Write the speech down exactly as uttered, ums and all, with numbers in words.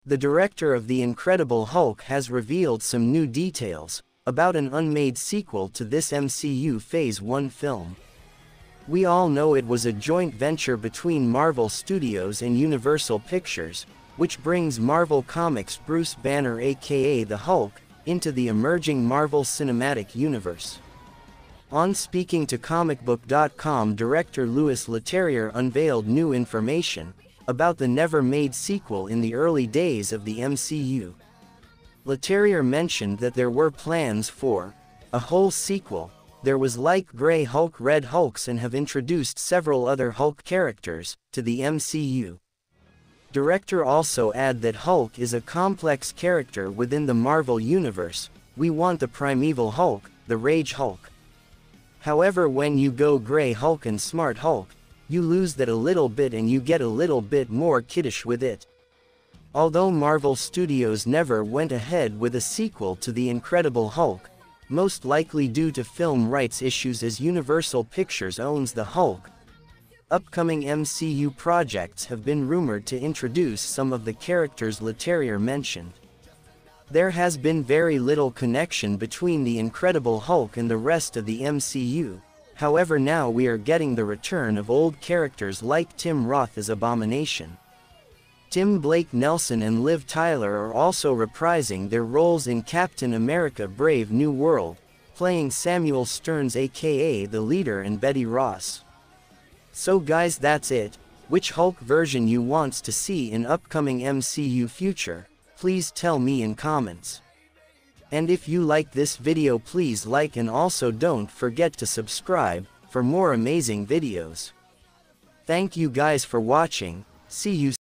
The director of The Incredible Hulk has revealed some new details about an unmade sequel to this M C U Phase one film. We all know it was a joint venture between Marvel Studios and Universal Pictures, which brings Marvel Comics' Bruce Banner aka the Hulk into the emerging Marvel Cinematic Universe. On speaking to comic book dot com, director Louis Leterrier unveiled new information about the never-made sequel in the early days of the M C U. Leterrier mentioned that there were plans for a whole sequel. There was like Grey Hulk, Red Hulks, and have introduced several other Hulk characters to the M C U. Director also added that Hulk is a complex character within the Marvel Universe. We want the primeval Hulk, the Rage Hulk. However, when you go Grey Hulk and Smart Hulk, you lose that a little bit and you get a little bit more kiddish with it. Although Marvel Studios never went ahead with a sequel to The Incredible Hulk, most likely due to film rights issues as Universal Pictures owns the Hulk, upcoming M C U projects have been rumored to introduce some of the characters Leterrier mentioned. There has been very little connection between The Incredible Hulk and the rest of the M C U, however now we are getting the return of old characters like Tim Roth as Abomination. Tim Blake Nelson and Liv Tyler are also reprising their roles in Captain America Brave New World, playing Samuel Stearns aka the leader and Betty Ross. So guys, that's it. Which Hulk version you wants to see in upcoming M C U future? Please tell me in comments. And if you like this video, please like and also don't forget to subscribe for more amazing videos. Thank you guys for watching. See you soon.